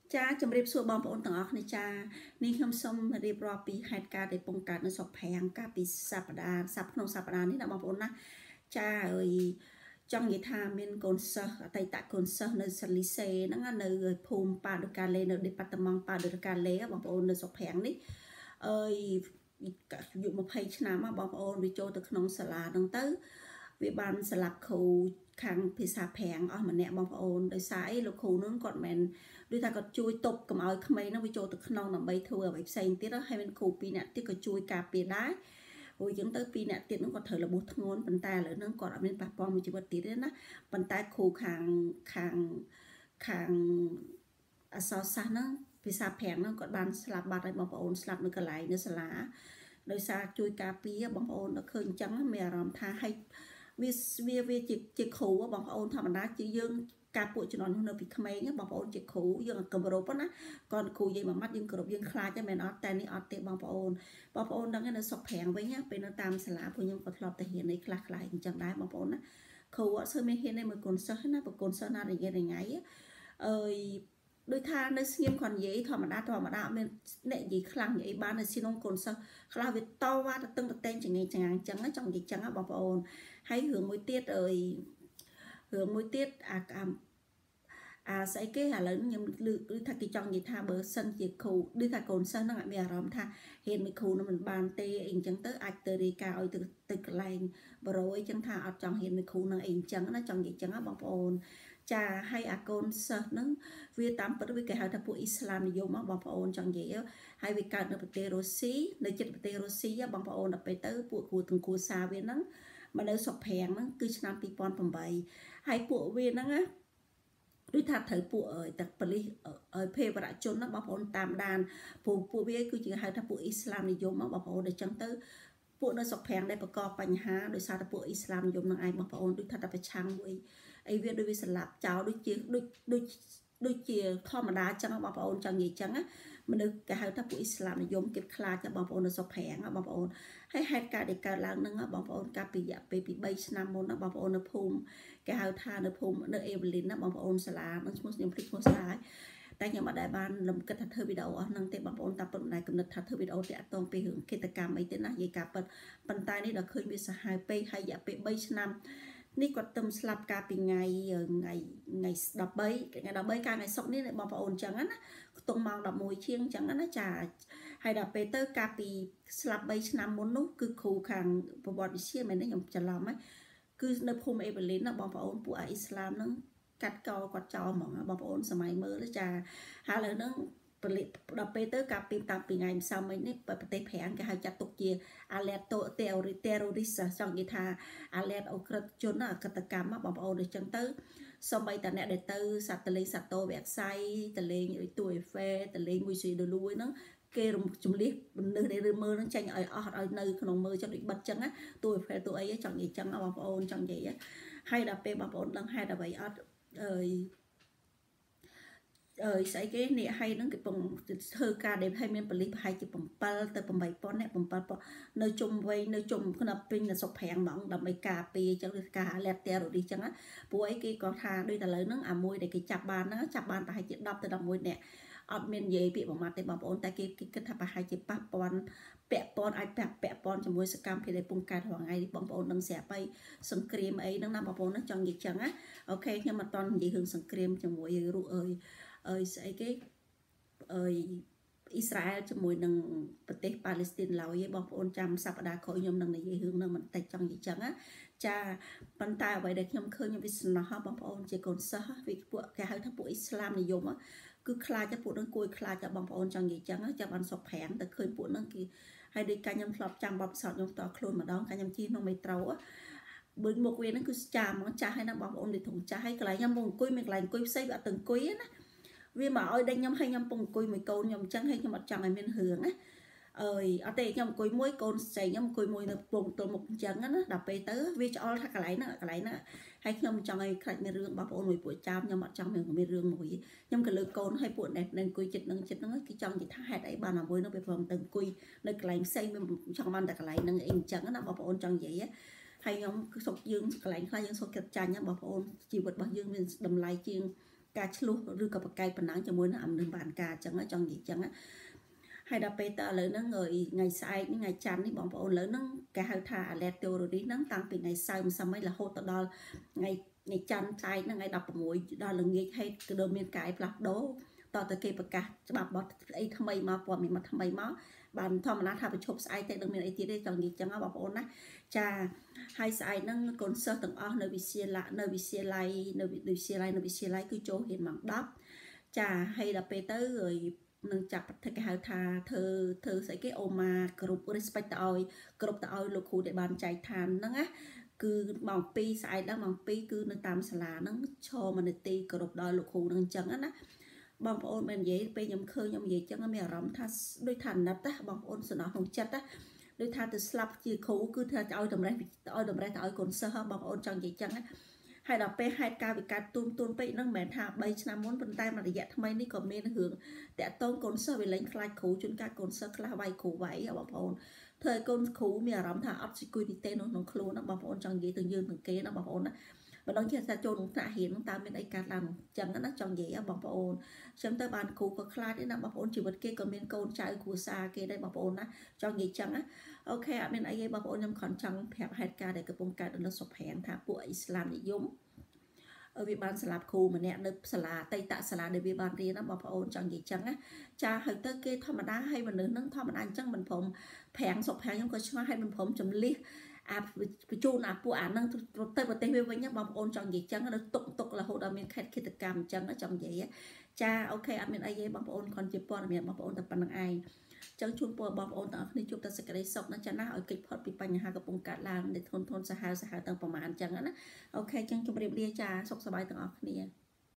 cha chấm riệp xua bom ôn tầng óc này chaนี่ខ្ញុំសូមរៀបរាប់ពីហេតុការណ៍ដែលពងកើតនៅស្រុកប្រាំងកាលពីសប្តាហ៍ក្នុងសប្តាហ៍នេះណាបងប្អូនណាចាអើយចង់និយាយថាមានកូនសិស្សអតីតកូនសិស្សនៅសាលីសេហ្នឹងនៅភូមិប៉ាដូកាលេនៅ Department ប៉ាដូកាលេបងប្អូននៅស្រុកប្រាំងនេះអើយអាយុ20ឆ្នាំបងប្អូនវាចូលទៅក្នុងសាលាហ្នឹងទៅវាបានស្លាប់គ្រូខាងភាសាប្រាំងអស់ម្នាក់បងប្អូនដោយសារអីលោកគ្រូហ្នឹងគាត់មិនដូចថាគាត់ជួយទប់កុំឲ្យក្មេងហ្នឹងវាចូលទៅក្នុងដើម្បីធ្វើអ្វីផ្សេងទៀតហើយមានគ្រូ2នាក់ទៀតក៏ជួយការពារដែរព្រោះយើងទៅ2នាក់ទៀតហ្នឹងគាត់ត្រូវរបួសធ្ងន់ប៉ុន្តែឥឡូវហ្នឹងគាត់អត់មានប៉ះពាល់មួយជីវិតទៀតទេណាប៉ុន្តែគ្រូខាងអក្សរសាស្ត្រហ្នឹងភាសាប្រាំងហ្នឹងគាត់បានស្លាប់បាត់ហើយបងប្អូនស្លាប់នៅកន្លែងនៅសាលាដោយសារជួយការពារបងប្អូនដល់ឃើញអញ្ចឹងមានអារម្មណ៍ថាឲ្យវាជាគ្រូបងប្អូនធម្មតាជាយើងការពួកជំនាន់នោះនៅពីក្មេងបងប្អូនជាគ្រូយើងគោរពណាគាត់គ្រូនិយាយមួយម៉ាត់យើងគោរពយើងខ្លាចតែមិនអត់តែនេះអត់ទេបងប្អូនដឹងនៅស្រុកប្រាំងវិញពេលនៅតាមសាលាពួកខ្ញុំក៏ធ្លាប់ទៅរៀននៅខ្លះអញ្ចឹងដែរបងប្អូនណាគ្រូអត់សូវមានហ៊ានទេមួយកូនសិស្សណាប្រកូនសិស្សណារយៈរងៃអើយដោយថានៅស្ងៀមគាត់និយាយធម្មតាអត់មានអ្នកនិយាយខ្លាំងនិយាយបាននៅស៊ីនងកូនសិស្សខ្លះវាតវ៉ាទៅតឹងតែងចង្អេងចង្អាងអញ្ចឹងចង់និយាយអញ្ចឹងបងប្អូនហើយរឿងមួយទៀតស្អីគេឥឡូវខ្ញុំឮថាគេចង់និយាយថាបើសិនជាគ្រូឬថាកូនសិស្សហ្នឹងអត់មានអារម្មណ៍ថាហ៊ានមួយគ្រូនឹងមិនបានទេអីអញ្ចឹងទៅអាចទៅរាយការណ៍ឲ្យទៅកន្លែងបរោអីចឹងថាអត់ចង់ហ៊ានមួយគ្រូនឹងអីអញ្ចឹងណាចង់និយាយអញ្ចឹងណាបងប្អូនចាហើយអាកូនសិស្សហ្នឹងវាតាមពិតវាគេហៅថាពួកអ៊ីស្លាមនិយមបងប្អូនចង់និយាយហើយវាកើតនៅប្រទេសរុស្ស៊ីនៅជិតប្រទេសរុស្ស៊ីបងប្អូនដល់ពេលទៅពួកគ្រូទាំងគ្រួសារវាហ្នឹងមកនៅស្រុកប្រាំងហ្នឹងគឺឆ្នាំ2008ហើយពួកវាហ្នឹងណាដូចថាត្រូវពួកតែប៉ូលីសភេរវរជនណាបងប្អូនតាមដានពួកវាគឺជាហៅថាពួកអ៊ីស្លាមនិយមបងប្អូនដូចចឹងទៅពួកនៅស្រុកប្រាំងដែលបង្កបញ្ហាដោយសារតែពួកអ៊ីស្លាមនិយមនឹងឯងបងប្អូនដូចថាតែប្រឆាំងមួយអីវាដូចវាស្លាប់ចោលដូចជាធម្មតាចឹងបងប្អូនចង់និយាយចឹងណាមនុស្សគេហៅថាពួកអ៊ីស្លាមនិយមគេខ្លាចបងប្អូននៅស្រុកប្រាំងបងប្អូនហើយហេតុការណ៍ដែលកើតឡើងហ្នឹងបងប្អូនកាលពីរយៈពេលពី3ឆ្នាំមុនណាបងប្អូននៅភូមិគេហៅថានៅភូមិនៅអេវលីនណាបងប្អូនសាលានឹងឈ្មោះខ្ញុំភ្លេចឈ្មោះសាលាតែខ្ញុំអត់ដែលបានលំគិតថាធ្វើវីដេអូអស់ហ្នឹងទេបងប្អូនតាប៉ុន្តែកំណត់ថាធ្វើវីដេអូតាក់ទងពីរឿងគិតកម្មអីទេណានិយាយការពិតប៉ុន្តែនេះដល់ឃើញវាសាហាវពេកហើយរយៈពេល3ឆ្នាំនេះគាត់ទៅស្លាប់កាលពីថ្ងៃ13កាលថ្ងៃសុក្រនេះបងប្អូនចឹងណាខ្ទង់ម៉ោង11ជាងចឹងណាចាហើយដល់ពេលទៅកាលពីស្លាប់3ឆ្នាំមុននោះគឺគ្រូខាងប្រវត្តិវិទ្យាមែនទេខ្ញុំច្រឡំហ្នឹងគឺនៅភូមិអេវលីនណាបងប្អូនពួកអ៊ីស្លាមហ្នឹងកាត់កោគាត់ចោលហ្មងបងប្អូនសម័យមើលចាហើយឥឡូវហ្នឹងដល់ពេលទៅកាលពីតាំងពីថ្ងៃម្សិលមិញនេះប្រទេសប្រាំងគេហៅចាត់ទុកជា alert terrorist ចង់និយាយថា alert អក្រិតជនអក្រិតកម្មបងប្អូនដូចចឹងទៅសូម្បីតែអ្នកដែលទៅសត្វតលេងសត្វតោវាក់សៃតលេងទូអេហ្វេតលេងមួយស៊ីដលួយហ្នឹងគេជំលះមនុស្សដែលមើលនឹងចេញឲ្យអស់ឲ្យនៅក្នុងមើលចិត្តដូចបិទចឹងណាទូអេហ្វេទូអីចង់និយាយចឹងបងប្អូនចង់និយាយហើយដល់ពេលបងប្អូនដឹងហេតុអ្វីអត់ស្អីគេនេះហើយហ្នឹងគេពងធ្វើការដែលឲ្យមានប៉ូលីសប្រហែលជា7ទៅ8000អ្នក7នៅជុំវិញនៅជុំក្នុងពេញនៅស្រុកប្រាំងហ្មងដើម្បីការពារចឹងឬការ alert terrorist ចឹងណាព្រោះអីគេក៏ថាដូចតែឥឡូវហ្នឹងអាមួយដែលគេចាប់បានហ្នឹងចាប់បានប្រហែលជា10ទៅ11អ្នកអត់មាននិយាយពាក្យប្រមាថទេបងប្អូនតែគេគិតថាប្រហែលជាប៉ះពាន់ពាក់ព័ន្ធអាចពាក់ព័ន្ធជាមួយសកម្មភាពដែលពងកើតរាល់ថ្ងៃបងប្អូននឹងស្រាប់ហើយសង្គ្រាមអីហ្នឹងណាបងប្អូនចង់និយាយចឹងណាអូខេខ្ញុំអត់តន់និយាយរឿងសង្គ្រាមជាមួយរូបស្អីគេអ៊ីស្រាអែលជាមួយនឹងប្រទេសប៉ាឡេស្ទីនឡើយឯងបងប្អូនចាំសប្តាហ៍ក្រោយខ្ញុំនឹងនិយាយរឿងហ្នឹងបន្តិចចង់និយាយចឹងណាចាប៉ុន្តែអ្វីដែលខ្ញុំឃើញវាសំណោះបងប្អូនជាកូនសិស្សវាពួកគេហៅថាពួកអ៊ីស្លាមនិយមគឺខ្លាចតែពួកហ្នឹងគួរខ្លាចតែបងប្អូនចង់និយាយចឹងចាំបានសុកប្រាំងតែឃើញពួកហ្នឹងគេហើយដូចកាខ្ញុំធ្លាប់ចាំបបផ្សោតខ្ញុំតខ្លួនម្ដងកាខ្ញុំជិះក្នុងមេត្រូបើមុខវាហ្នឹងគឺចាស់ហ្មងចាស់ហើយណាបងប្អូនវាធំចាស់ហើយកន្លែងខ្ញុំមកអង្គុយមានកន្លែងអង្គុយផ្សេងវាអត់ទៅអង្គុយណាវាមកឲ្យដេញខ្ញុំឲ្យខ្ញុំពងអង្គុយមួយកូនខ្ញុំអញ្ចឹងហើយខ្ញុំអត់ចង់ឲ្យមានរឿងណាអត់ទេខ្ញុំអង្គុយមួយកូនស្រីខ្ញុំអង្គុយមួយនៅពងទល់មុខអញ្ចឹងណាដល់ពេលទៅវាឆ្អល់ថាកន្លែងហ្នឹងហើយខ្ញុំចង់ឲ្យខ្លាចមានរឿងបងប្អូនមួយពួកចោមខ្ញុំអត់ចង់មានរឿងមួយខ្ញុំក៏លើកកូនឲ្យពួកអ្នកអង្គុយចិត្តហ្នឹងគេចង់និយាយថាហេតុអីបានអាមួយនោះវាព្រមទៅអង្គុយនៅកន្លែងផ្សេងវាចង់បានតែកន្លែងហ្នឹងអីអញ្ចឹងណាបងប្អូនចង់និយាយហើយខ្ញុំសុកយើងកន្លែងខ្លះយើងសុកគិតចាញ់ណាបងប្អូនជីវិតរបស់យើងមានតម្លៃជាងការឆ្លោះឬក៏បកកាយប៉ុណ្ណឹងជាមួយនឹងអំនឹងបានការអញ្ចឹងចង់និយាយអញ្ចឹងហើយដល់ពេលតើឥឡូវហ្នឹងថ្ងៃស្អែកថ្ងៃច័ន្ទនេះបងប្អូនឥឡូវហ្នឹងគេហៅថា alert terrorist ហ្នឹងតាំងពីថ្ងៃសៅរ៍ម្សិលមិញរហូតទៅដល់ថ្ងៃច័ន្ទស្អែកហ្នឹងថ្ងៃ16ដល់ល្ងាចហេតុគឺមាន ការផ្លាស់ប្ដូរតទៅគេប្រកាសច្បាប់បទអីថ្មីមកព័ត៌មានថ្មីមកបានធម្មតាថាប្រជុំស្អែកតែនឹងមានអីទៀតទេចង់និយាយចឹងបងប្អូនណាចាហើយស្អែកហ្នឹងកូនសិស្សទាំងអស់នៅវិទ្យាល័យគឺចូលរៀនម៉ោង10ចាហើយដល់ពេលទៅនឹងចាប់គេហៅថាធ្វើស្អីគេអូម៉ាគ្រប់ respect ទៅឲ្យគ្រប់ទៅឲ្យលោកគ្រូដែលបានចែកឋានហ្នឹងណាគឺម៉ោង2ស្អែកដល់ម៉ោង2គឺនៅតាមសាលាហ្នឹងឈរមួយនាទីគ្រប់ដល់លោកគ្រូហ្នឹងអញ្ចឹងណាបងប្អូនមិននិយាយពេលខ្ញុំឃើញខ្ញុំនិយាយចឹងមានអារម្មណ៍ថាដូចថាណិតណាបងប្អូនសំណោះក្នុងចិត្តណាដូចថាទៅស្លាប់ជាគ្រូគឺថាឲ្យតម្រេះទៅឲ្យកូនសិស្សបងប្អូនចង់និយាយចឹងណាហើយដល់ពេលហេតុការវិកាត់ទូនពេកហ្នឹងមិនមែនថា3ឆ្នាំមុនប៉ុន្តែមួយរយៈថ្មីនេះក៏មានរឿងតាក់ទងកូនសិស្សវាលេងខ្លាចគ្រូជួនកាលកូនសិស្សខ្លះវាយគ្រូវាយបងប្អូនធ្វើឲ្យកូនគ្រូមានអារម្មណ៍ថាអត់ security នៅក្នុងខ្លួនណាបងប្អូនចង់និយាយទៅយើងទាំងគេណាបងប្អូនណាមិនដឹងជាថាចូលក្នុងថ្នាក់រៀនតើមានអីកើតឡើងអញ្ចឹងណាចង់និយាយបងប្អូនអញ្ចឹងទៅបានគ្រូក៏ខ្លាចណាបងប្អូនជីវិតគេក៏មានកូនចៅគ្រួសារគេដែរបងប្អូនណាចង់និយាយអញ្ចឹងណាអូខេអត់មានអីទេបងប្អូនខ្ញុំគ្រាន់ចង់ប្រាប់ហេតុការណ៍ដែលកំពុងកើតនៅសុផានថាពួកអ៊ីស្លាមនិយមវាបានស្លាប់គ្រូម្នាក់នៅសាលាតៃតសាលាដែលវាបានរៀនណាបងប្អូនចង់និយាយចឹងណាចាហើយទៅគេធម្មតាហើយមនុស្សហ្នឹងធម្មតាអញ្ចឹងមិនព្រមប្រាំងសុខប្រាំងខ្ញុំក៏ឆ្ងល់ហើយមិនព្រមចំលិះបញ្ជូនពួកអាហ្នឹងទៅប្រទេសវាវិញណាបងប្អូនចង់និយាយចឹងនៅទុករហូតដល់មានខេត្តឃាតកម្មអញ្ចឹងចង់និយាយចាអូខេអត់មានអីទេបងប្អូនគ្រាន់ជាព័ត៌មានបងប្អូនតែប៉ុណ្្នឹងឯងចឹងជូនពរបងប្អូនទាំងអស់គ្នាជួបតែសេចក្តីសុខណាចាណាឲ្យគេចផុតពីបញ្ហាកំពុងកើតឡើងដែលធ្ងន់ធ្ងរសាហាវទាំងប្រមាណចឹងណាអូខេចឹងជម្រាបលាចាសុខសប្បាយទាំងអស់គ្នា